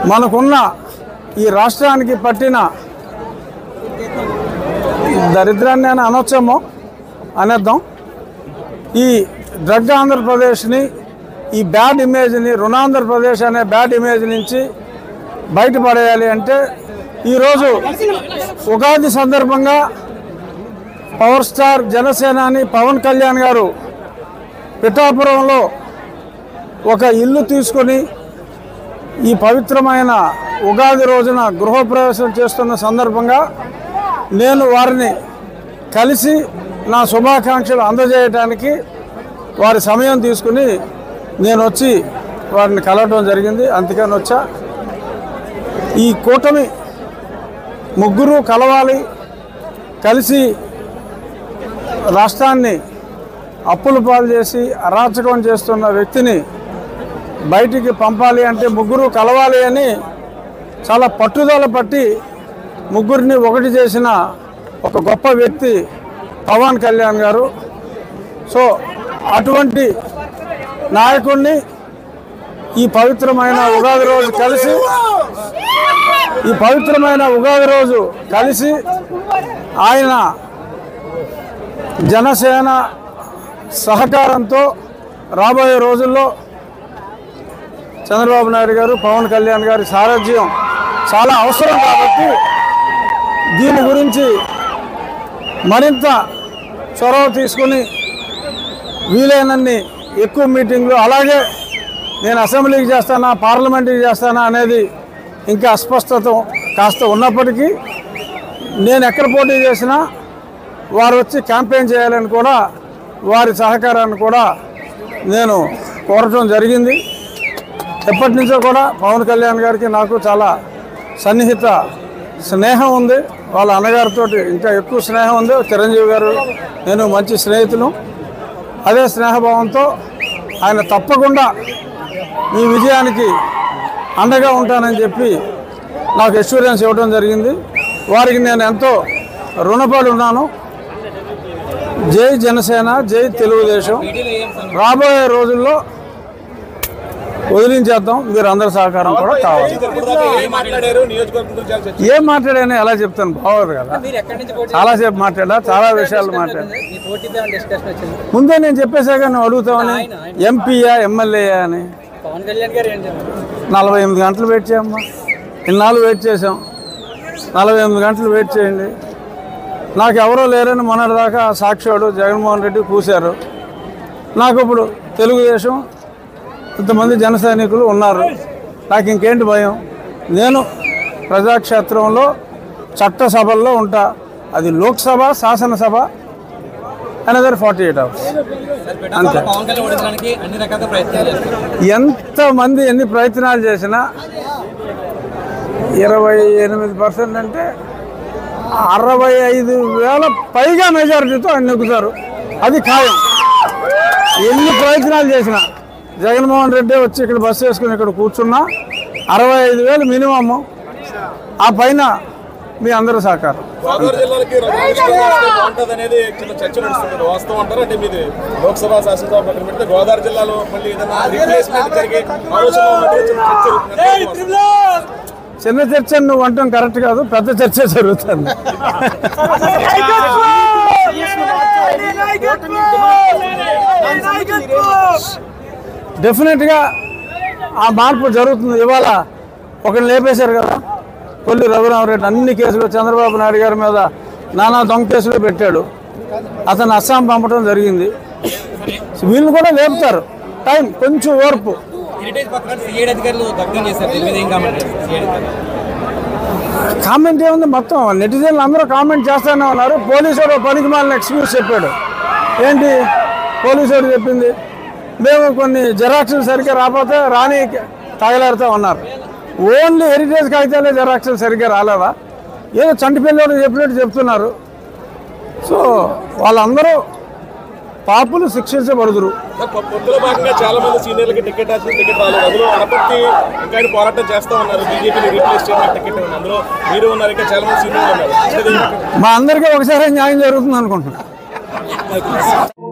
మనకున్న ఈ రాష్ట్రానికి పట్టిన దరిద్రాన్ని అని అనొచ్చేమో అనేద్దాం. ఈ డ్రగ్ ఆంధ్రప్రదేశ్ని, ఈ బ్యాడ్ ఇమేజ్ని, రుణాంధ్రప్రదేశ్ అనే బ్యాడ్ ఇమేజ్ నుంచి బయటపడేయాలి అంటే ఈరోజు ఉగాది సందర్భంగా పవర్ స్టార్ జనసేనాని పవన్ కళ్యాణ్ గారు పిఠాపురంలో ఒక ఇల్లు తీసుకొని ఈ పవిత్రమైన ఉగాది రోజున గృహప్రవేశం చేస్తున్న సందర్భంగా నేను వారిని కలిసి నా శుభాకాంక్షలు అందజేయడానికి వారి సమయం తీసుకుని నేను వచ్చి వారిని కలవడం జరిగింది. అందుకని వచ్చా. ఈ కూటమి ముగ్గురు కలవాలి, కలిసి రాష్ట్రాన్ని అప్పుల పాలు చేసి అరాచకం చేస్తున్న వ్యక్తిని బయటికి పంపాలి అంటే ముగ్గురు కలవాలి అని చాలా పట్టుదల పట్టి ముగ్గురిని ఒకటి చేసిన ఒక గొప్ప వ్యక్తి పవన్ కళ్యాణ్ గారు. సో అటువంటి నాయకుడిని ఈ పవిత్రమైన ఉగాది రోజు కలిసి ఆయన జనసేన సహకారంతో రాబోయే రోజుల్లో చంద్రబాబు నాయుడు గారు, పవన్ కళ్యాణ్ గారి సారథ్యం చాలా అవసరం కాబట్టి దీని గురించి మరింత చొరవ తీసుకుని వీలైనన్ని ఎక్కువ మీటింగ్లు, అలాగే నేను అసెంబ్లీకి చేస్తానా పార్లమెంట్కి చేస్తానా అనేది ఇంకా అస్పష్టత కాస్త ఉన్నప్పటికీ నేను ఎక్కడ పోటీ చేసినా వారు వచ్చి క్యాంపెయిన్ చేయాలని కూడా వారి సహకారాన్ని కూడా నేను కోరటం జరిగింది. ఎప్పటి నుంచో కూడా పవన్ కళ్యాణ్ గారికి నాకు చాలా సన్నిహిత స్నేహం ఉంది. వాళ్ళ అన్నగారితో ఇంకా ఎక్కువ స్నేహం ఉంది. చిరంజీవి గారు నేను మంచి స్నేహితులు. అదే స్నేహభావంతో ఆయన తప్పకుండా మీ విజయానికి అండగా ఉంటానని చెప్పి నాకు ఎష్యూరెన్స్ ఇవ్వడం జరిగింది. వారికి నేను ఎంతో రుణపడి ఉన్నాను. జై జనసేన, జై తెలుగుదేశం. రాబోయే రోజుల్లో వదిలించేద్దాం. మీరు అందరి సహకారం కూడా కావాలి. ఏం మాట్లాడాను ఎలా చెప్తాను, బాగోదు కదా. చాలాసేపు మాట్లాడా, చాలా విషయాలు మాట్లాడా. ముందే నేను చెప్పేసాక నువ్వు అడుగుతామని. ఎంపీయా ఎమ్మెల్యేయా అని 48 గంటలు వెయిట్ చేయమ్మా. ఇన్నాళ్ళు వెయిట్ చేసాం. 48 గంటలు వెయిట్ చేయండి. నాకు ఎవరో లేరని మొన్నటిదాకా సాక్షివాడు జగన్మోహన్ రెడ్డి కూశారు. నాకు ఇప్పుడు తెలుగుదేశం ఇంతమంది జన సైనికులు ఉన్నారు. నాకు ఇంకేంటి భయం. నేను ప్రజాక్షేత్రంలో చట్టసభల్లో ఉంటా. అది లోక్సభ, శాసనసభ, అనదర్ 48 hours అంతే. ఎంతమంది ఎన్ని ప్రయత్నాలు చేసినా 28% అంటే 65,000 పైగా మెజారిటీతో ఆయన నెగ్గుతారు. అది ఖాయం. ఎన్ని ప్రయత్నాలు చేసినా జగన్మోహన్ రెడ్డి వచ్చి ఇక్కడ బస్సు వేసుకుని ఇక్కడ కూర్చున్నా 65,000 మినిమమ్. ఆ పైన మీ అందరూ సహకారం. చిన్న చర్చ నువ్వు అంటాం కరెక్ట్ కాదు, పెద్ద చర్చ జరుగుతుంది. డెఫినెట్గా ఆ మార్పు జరుగుతుంది. ఇవాళ ఒకరిని లేపేశారు కదా, కొల్లి రఘురామరెడ్డి. అన్ని కేసులు చంద్రబాబు నాయుడు గారి మీద నానా దొంగ కేసులు పెట్టాడు. అతను అస్సాం పంపడం జరిగింది. వీళ్ళు కూడా లేపుతారు. టైం, కొంచెం ఓర్పు. కామెంట్ ఏముంది, మొత్తం నెటిజన్లు అందరూ కామెంట్ చేస్తూనే ఉన్నారు. పోలీసుడు పనికి మాలిన ఎక్స్క్యూజ్ చెప్పాడు. ఏంటి పోలీసుడు చెప్పింది? మేము కొన్ని జెరాక్స్లు సరిగ్గా రాకపోతే రాని తగలాడుతూ ఉన్నారు. ఓన్లీ హెరిటేజ్ కాగితాలే జెరాక్స్లు సరిగ్గా రాలేదా? ఏదో చంటిపిల్లలు చెప్పినట్టు చెప్తున్నారు. సో వాళ్ళందరూ పాపులు శిక్షించబడుదురు. పొత్తులో భాగంగా చాలా మంది సీనియర్లకి టికెట్ రాలేదు. అందులో అనపర్తి ఇంకా పోరాటం చేస్తూ ఉన్నారు. బీజేపీని రీప్లేస్ చేయడానికి టికెట్ ఉంది. అందులో మీరు ఉన్నారు, ఇంకా చాలా మంది సీనియర్లు ఉన్నారు. మా అందరికీ ఒకసారి న్యాయం జరుగుతుంది అనుకుంటున్నాను.